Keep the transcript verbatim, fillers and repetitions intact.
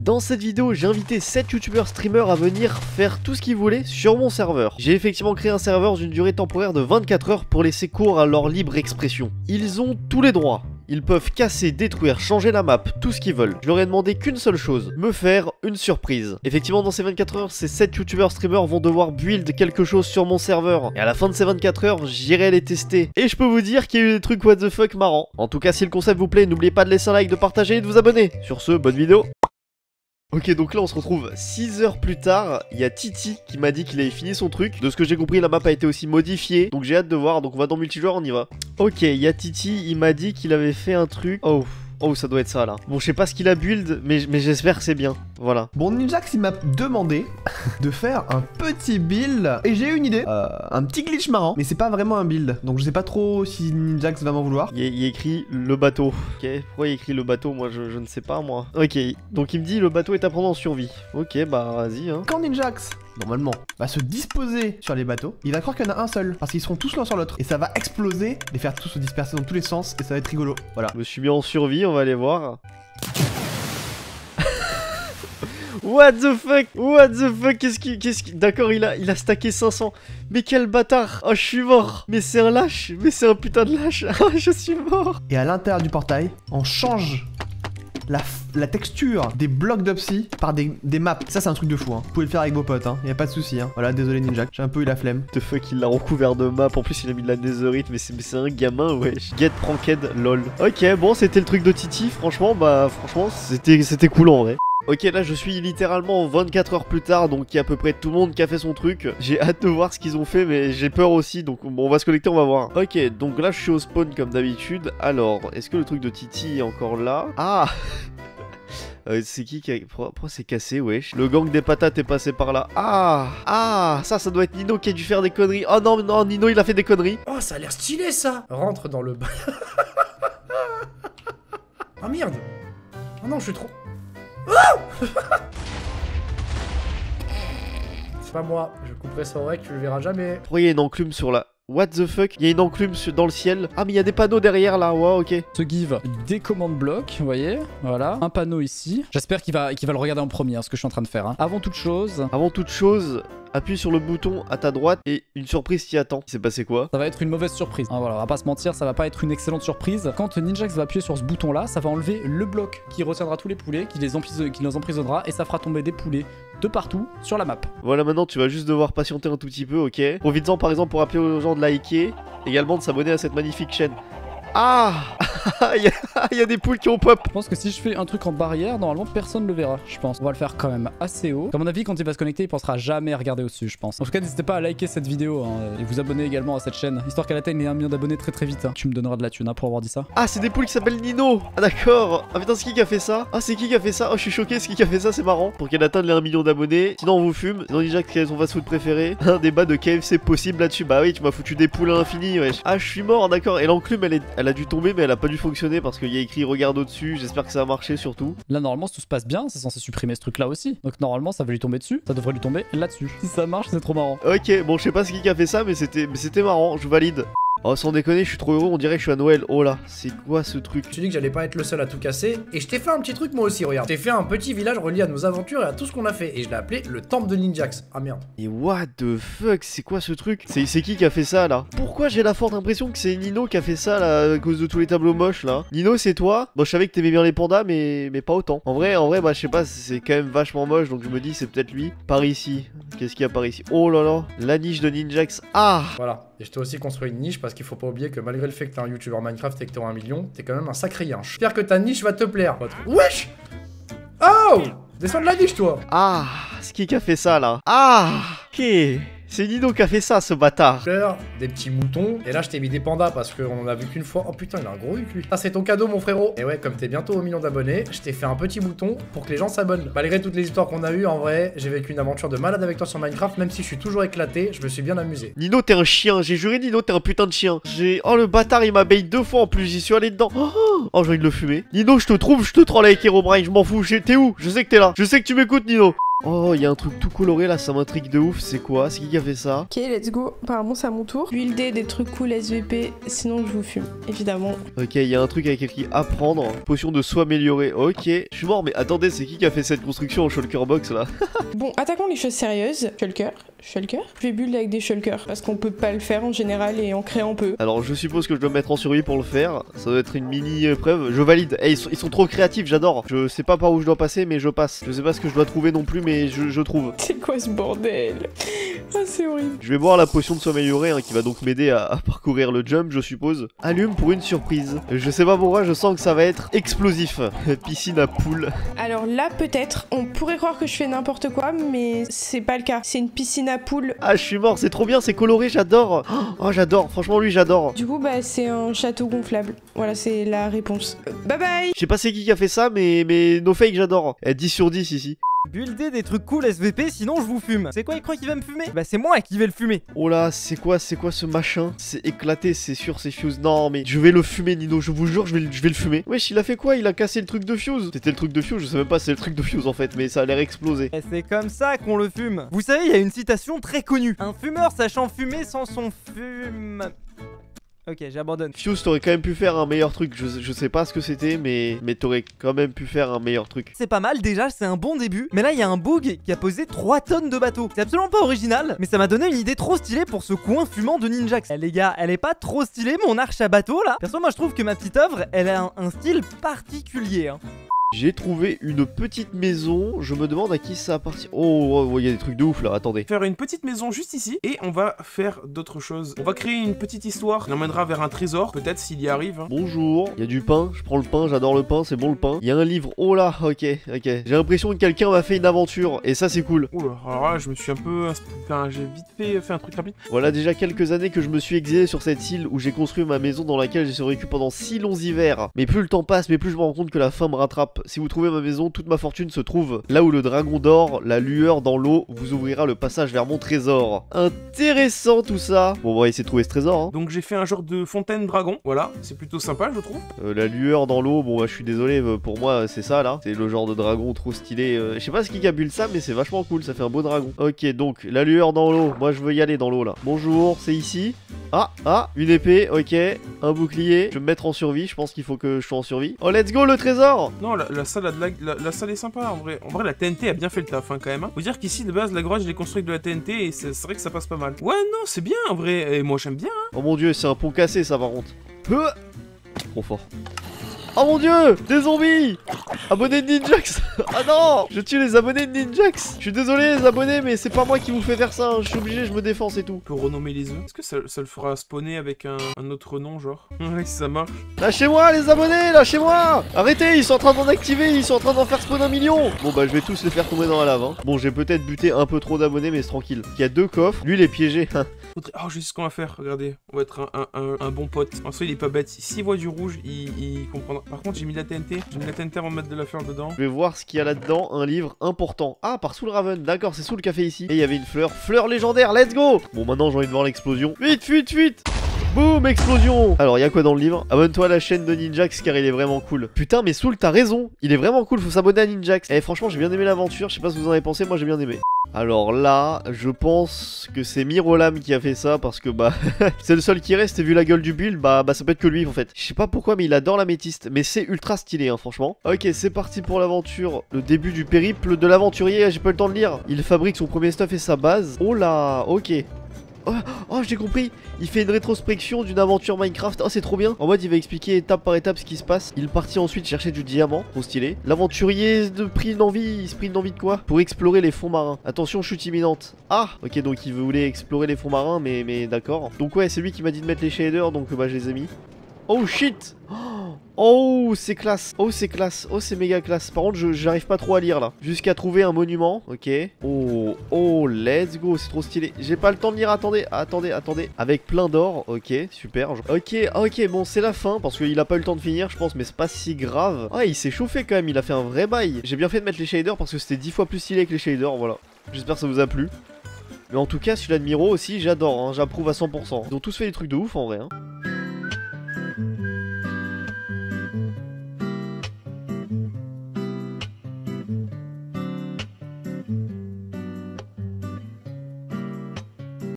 Dans cette vidéo, j'ai invité sept youtubeurs streamers à venir faire tout ce qu'ils voulaient sur mon serveur. J'ai effectivement créé un serveur d'une durée temporaire de vingt-quatre heures pour laisser cours à leur libre expression. Ils ont tous les droits. Ils peuvent casser, détruire, changer la map, tout ce qu'ils veulent. Je leur ai demandé qu'une seule chose, me faire une surprise. Effectivement, dans ces vingt-quatre heures, ces sept youtubeurs streamers vont devoir build quelque chose sur mon serveur. Et à la fin de ces vingt-quatre heures, j'irai les tester. Et je peux vous dire qu'il y a eu des trucs what the fuck marrants. En tout cas, si le concept vous plaît, n'oubliez pas de laisser un like, de partager et de vous abonner. Sur ce, bonne vidéo. Ok, donc là on se retrouve six heures plus tard. Il y a Titi qui m'a dit qu'il avait fini son truc. De ce que j'ai compris, la map a été aussi modifiée, donc j'ai hâte de voir. Donc on va dans multijoueur, on y va. Ok, il y a Titi, il m'a dit qu'il avait fait un truc. Oh Oh, ça doit être ça là. Bon, je sais pas ce qu'il a build, mais, mais j'espère que c'est bien. Voilà. Bon, Ninjax il m'a demandé de faire un petit build. Et j'ai eu une idée. Euh, un petit glitch marrant. Mais c'est pas vraiment un build. Donc je sais pas trop si Ninjax va m'en vouloir. Il y, a, il y a écrit le bateau. Ok. Pourquoi il y a écrit le bateau? Moi, je, je ne sais pas, moi. Ok. Donc il me dit le bateau est à prendre en survie. Ok, bah vas-y. Hein. Quand Ninjax, normalement, va se disposer sur les bateaux, il va croire qu'il y en a un seul. Parce qu'ils seront tous l'un sur l'autre. Et ça va exploser, les faire tous se disperser dans tous les sens. Et ça va être rigolo. Voilà. Je me suis mis en survie, on va aller voir. What the fuck? What the fuck? Qu'est-ce qui... Qu'est-ce qui... D'accord, il a, il a stacké cinq cents. Mais quel bâtard! Oh, je suis mort! Mais c'est un lâche! Mais c'est un putain de lâche! Ah, je suis mort! Et à l'intérieur du portail, on change la, la texture des blocs d'Opsy par des, des maps. Ça, c'est un truc de fou, hein. Vous pouvez le faire avec vos potes, hein. Y a pas de souci, hein. Voilà, désolé Ninja, j'ai un peu eu la flemme. The fuck, il l'a recouvert de map. En plus, il a mis de la netherite. Mais c'est un gamin, wesh. Get pranked, lol. Ok, bon, c'était le truc de Titi. Franchement, bah, franchement, c'était cool en vrai. Ok, là je suis littéralement vingt-quatre heures plus tard, donc il y a à peu près tout le monde qui a fait son truc. J'ai hâte de voir ce qu'ils ont fait, mais j'ai peur aussi, donc bon, on va se connecter, on va voir. Ok, donc là je suis au spawn comme d'habitude. Alors, est-ce que le truc de Titi est encore là? Ah euh, c'est qui qui a... Pourquoi c'est cassé, wesh? Le gang des patates est passé par là. Ah Ah Ça, ça doit être Nino qui a dû faire des conneries. Oh non, non, Nino il a fait des conneries. Oh, ça a l'air stylé ça. Rentre dans le... Ah merde. Oh non, je suis trop... Oh c'est pas moi, je couperai ça au rec, tu le verras jamais. Pourquoi il y a une enclume sur la... What the fuck? Il y a une enclume dans le ciel. Ah mais il y a des panneaux derrière là, wow, ok. Ce give des commandes blocs, vous voyez, voilà, un panneau ici. J'espère qu'il va, qu'il va le regarder en premier, hein, ce que je suis en train de faire. Hein. Avant toute chose... Avant toute chose... Appuie sur le bouton à ta droite et une surprise t'y attend. Il s'est passé quoi? Ça va être une mauvaise surprise. Hein, voilà, on va pas se mentir, ça va pas être une excellente surprise. Quand Ninjax va appuyer sur ce bouton là, ça va enlever le bloc qui retiendra tous les poulets, qui les, qui les emprisonnera et ça fera tomber des poulets de partout sur la map. Voilà, maintenant tu vas juste devoir patienter un tout petit peu, ok? Profites-en par exemple pour appeler aux gens de liker, également de s'abonner à cette magnifique chaîne. Ah Il y, y a des poules qui ont pop. Je pense que si je fais un truc en barrière, normalement personne le verra, je pense. On va le faire quand même assez haut. À mon avis, quand il va se connecter, il pensera jamais à regarder au-dessus, je pense. En tout cas, n'hésitez pas à liker cette vidéo hein, et vous abonner également à cette chaîne, histoire qu'elle atteigne les un million d'abonnés très très vite. Hein. Tu me donneras de la thune hein, pour avoir dit ça. Ah, c'est des poules qui s'appellent Nino. Ah d'accord. Ah putain, c'est qui qui a fait ça? Ah, c'est qui qui a fait ça? Oh, je suis choqué, c'est qui qui a fait ça? C'est marrant. Pour qu'elle atteigne les un million d'abonnés. Sinon, on vous fume. Sinon, déjà quel est son fast-food préféré? Un débat de K F C possible là-dessus. Bah oui, tu m'as foutu des poules à l'infini, wesh. Ah, je suis mort, d'accord. Et l'enclume, elle, est... elle a dû tomber, mais elle a pas dû fonctionner parce qu'il y a écrit regarde au-dessus. J'espère que ça a marché surtout. Là, normalement, si tout se passe bien, c'est censé supprimer ce truc-là aussi. Donc, normalement, ça va lui tomber dessus. Ça devrait lui tomber là-dessus. Si ça marche, c'est trop marrant. Ok, bon, je sais pas ce qui a fait ça, mais c'était c'était marrant. Je valide. Oh, sans déconner, je suis trop heureux, on dirait que je suis à Noël. Oh là, c'est quoi ce truc? Je t'ai dit que j'allais pas être le seul à tout casser. Et je t'ai fait un petit truc moi aussi, regarde. Je t'ai fait un petit village relié à nos aventures et à tout ce qu'on a fait. Et je l'ai appelé le temple de Ninjax. Ah merde. Et what the fuck, c'est quoi ce truc? C'est qui qui a fait ça là? Pourquoi j'ai la forte impression que c'est Nino qui a fait ça là, à cause de tous les tableaux moches là? Nino, c'est toi? Bon, je savais que t'aimais bien les pandas, mais, mais pas autant. En vrai, en vrai, bah je sais pas, c'est quand même vachement moche, donc je me dis c'est peut-être lui. Par ici. Qu'est-ce qu'il y a par ici? Oh là là, la niche de Ninjax. Ah! Voilà. Et je t'ai aussi construit une niche parce qu'il faut pas oublier que malgré le fait que t'es un youtubeur Minecraft et que t'es un million, t'es quand même un sacré yinche. J'espère que ta niche va te plaire. Wesh! Oh! Descends de la niche, toi! Ah! C'est qui qui a fait ça là? Ah! Ok! C'est Nino qui a fait ça, ce bâtard. Des petits moutons. Et là, je t'ai mis des pandas parce qu'on en a vu qu'une fois. Oh putain, il a un gros huc, lui. Ça, c'est ton cadeau, mon frérot. Et ouais, comme t'es bientôt au million d'abonnés, je t'ai fait un petit mouton pour que les gens s'abonnent. Malgré toutes les histoires qu'on a eues, en vrai, j'ai vécu une aventure de malade avec toi sur Minecraft. Même si je suis toujours éclaté, je me suis bien amusé. Nino, t'es un chien. J'ai juré, Nino, t'es un putain de chien. J'ai. Oh, le bâtard, il m'a bait deux fois en plus. J'y suis allé dedans. Oh, oh j'ai envie de le fumer. Nino, je te trouve, je te troll avec Herobrine. Je m'en fous. T'es où? Je sais que t'es là. Je sais que tu m'écoutes, Nino. Oh, il y a un truc tout coloré là, ça m'intrigue de ouf. C'est quoi? C'est qui qui a fait ça? Ok, let's go. Apparemment, c'est à mon tour. L'huile D, des trucs cool S V P, sinon je vous fume, évidemment. Ok, il y a un truc avec écrit apprendre. Potion de soin améliorée. Ok, je suis mort, mais attendez, c'est qui qui a fait cette construction en shulker box là? Bon, attaquons les choses sérieuses. Shulker. Shulker. Je vais build avec des shulkers parce qu'on peut pas le faire en général et en créant on peut. Alors, je suppose que je dois me mettre en survie pour le faire. Ça doit être une mini épreuve. Je valide. Eh, ils, sont, ils sont trop créatifs, j'adore. Je sais pas par où je dois passer, mais je passe. Je sais pas ce que je dois trouver non plus, mais je, je trouve. C'est quoi ce bordel? Ah, c'est horrible. Je vais boire la potion de soin améliorée hein, qui va donc m'aider à, à parcourir le jump, je suppose. Allume pour une surprise. Je sais pas pourquoi, je sens que ça va être explosif. Piscine à poules. Alors là, peut-être, on pourrait croire que je fais n'importe quoi, mais c'est pas le cas. C'est une piscine à poules. Ah, je suis mort, c'est trop bien, c'est coloré, j'adore. Oh, j'adore, franchement, lui, j'adore. Du coup, bah, c'est un château gonflable. Voilà, c'est la réponse. Euh, bye bye. Je sais pas c'est qui qui a fait ça, mais, mais no fake, j'adore. Eh, dix sur dix ici. Buildez des trucs cool S V P, sinon je vous fume. C'est quoi, il croit qu'il va me fumer? Bah c'est moi qui vais le fumer. Oh là, c'est quoi, c'est quoi ce machin? C'est éclaté, c'est sûr, c'est Fuse. Non, mais je vais le fumer, Nino, je vous jure, je vais, le- je vais le fumer. Wesh, il a fait quoi? Il a cassé le truc de Fuse. C'était le truc de Fuse, je sais même pas si c'est le truc de Fuse en fait, mais ça a l'air explosé. Et c'est comme ça qu'on le fume. Vous savez, il y a une citation très connue. Un fumeur sachant fumer sans son fume... Ok, j'abandonne. Fuse, t'aurais quand même pu faire un meilleur truc. Je, je sais pas ce que c'était, mais, mais t'aurais quand même pu faire un meilleur truc. C'est pas mal déjà, c'est un bon début. Mais là, il y a un bug qui a posé trois tonnes de bateaux. C'est absolument pas original, mais ça m'a donné une idée trop stylée pour ce coin fumant de Ninjax. Eh les gars, elle est pas trop stylée mon arche à bateau là? Perso, moi je trouve que ma petite œuvre, elle a un, un style particulier. Hein. J'ai trouvé une petite maison. Je me demande à qui ça appartient. Oh, oh, il y a des trucs de ouf là. Attendez. Faire une petite maison juste ici et on va faire d'autres choses. On va créer une petite histoire qui emmènera vers un trésor, peut-être s'il y arrive. Hein. Bonjour. Il y a du pain. Je prends le pain. J'adore le pain. C'est bon le pain. Il y a un livre. Oh là. Ok. Ok. J'ai l'impression que quelqu'un m'a fait une aventure et ça c'est cool. Oula, alors là je me suis un peu... Enfin, j'ai vite fait fait un truc rapide. Voilà déjà quelques années que je me suis exilé sur cette île où j'ai construit ma maison dans laquelle j'ai survécu pendant six longs hivers. Mais plus le temps passe, mais plus je me rends compte que la faim me rattrape. Si vous trouvez ma maison, toute ma fortune se trouve là où le dragon dort, la lueur dans l'eau vous ouvrira le passage vers mon trésor. Intéressant tout ça. Bon, on va essayer de trouver ce trésor. Hein. Donc j'ai fait un genre de fontaine dragon, voilà, c'est plutôt sympa je trouve. Euh, la lueur dans l'eau, bon bah je suis désolé, euh, pour moi c'est ça là. C'est le genre de dragon trop stylé. Euh, je sais pas ce qui a build ça, mais c'est vachement cool, ça fait un beau dragon. Ok, donc la lueur dans l'eau, moi je veux y aller dans l'eau là. Bonjour, c'est ici. Ah, ah, une épée, ok, un bouclier. Je vais me mettre en survie, je pense qu'il faut que je sois en survie. Oh let's go le trésor. Non, la, la salle a de la, la, la salle est sympa en vrai. En vrai la T N T a bien fait le taf hein, quand même. Hein. Faut dire qu'ici de base la grotte je l'ai construite de la T N T et c'est vrai que ça passe pas mal. Ouais non c'est bien en vrai, et moi j'aime bien. Hein. Oh mon dieu, c'est un pont cassé ça par contre. Euh Trop fort. Oh mon dieu, des zombies. Abonnés de Ninjax. Ah non, je tue les abonnés de Ninjax. Je suis désolé les abonnés, mais c'est pas moi qui vous fais faire ça, hein. Je suis obligé, je me défends, c'est tout. On peut renommer les œufs. Est-ce que ça, ça le fera spawner avec un, un autre nom genre? Ouais si ça marche. Lâchez-moi les abonnés, lâchez-moi. Arrêtez, ils sont en train d'en activer, ils sont en train d'en faire spawn un million. Bon bah je vais tous les faire tomber dans la lave hein. Bon j'ai peut-être buté un peu trop d'abonnés mais c'est tranquille. Il y a deux coffres, lui il est piégé. Oh je sais ce qu'on va faire, regardez. On va être un, un, un, un bon pote. En soi il est pas bête, s'il voit du rouge il, il comprendra. Par contre j'ai mis la T N T, j'ai mis la T N T avant de mettre de la fleur dedans. Je vais voir ce qu'il y a là-dedans, un livre important. Ah par Soul Raven, d'accord c'est sous le café ici. Et il y avait une fleur, fleur légendaire, let's go. Bon maintenant j'ai envie de voir l'explosion. Vite, fuite, fuite. Boum, explosion. Alors, il y a quoi dans le livre? Abonne-toi à la chaîne de Ninjax car il est vraiment cool. Putain, mais Soul, t'as raison. Il est vraiment cool, faut s'abonner à Ninjax. Eh, franchement, j'ai bien aimé l'aventure. Je sais pas ce que vous en avez pensé, moi j'ai bien aimé. Alors là, je pense que c'est Mirolam qui a fait ça parce que bah, c'est le seul qui reste et vu la gueule du build, bah, bah ça peut être que lui en fait. Je sais pas pourquoi, mais il adore l'améthyste. Mais c'est ultra stylé, hein, franchement. Ok, c'est parti pour l'aventure. Le début du périple de l'aventurier, j'ai pas eu le temps de lire. Il fabrique son premier stuff et sa base. Oh là, ok. Oh, oh j'ai compris, il fait une rétrospection d'une aventure Minecraft. Oh c'est trop bien. En mode il va expliquer étape par étape ce qui se passe. Il partit ensuite chercher du diamant, trop stylé. L'aventurier de pris une envie, il se prit une envie de quoi? Pour explorer les fonds marins. Attention chute imminente. Ah ok donc il voulait explorer les fonds marins mais, mais d'accord. Donc ouais c'est lui qui m'a dit de mettre les shaders donc bah je les ai mis. Oh shit. Oh c'est classe. Oh c'est classe. Oh c'est méga classe. Par contre je j'arrive pas trop à lire là. Jusqu'à trouver un monument. Ok. Oh oh let's go. C'est trop stylé. J'ai pas le temps de lire. Attendez. Attendez. Attendez. Avec plein d'or. Ok super. Ok ok bon c'est la fin. Parce qu'il a pas eu le temps de finir je pense. Mais c'est pas si grave. Ah il s'est chauffé quand même. Il a fait un vrai bail. J'ai bien fait de mettre les shaders parce que c'était dix fois plus stylé que les shaders. Voilà. J'espère que ça vous a plu. Mais en tout cas celui-là de Miro aussi j'adore. Hein. J'approuve à cent pour cent. Ils ont tous fait des trucs de ouf en vrai. Hein.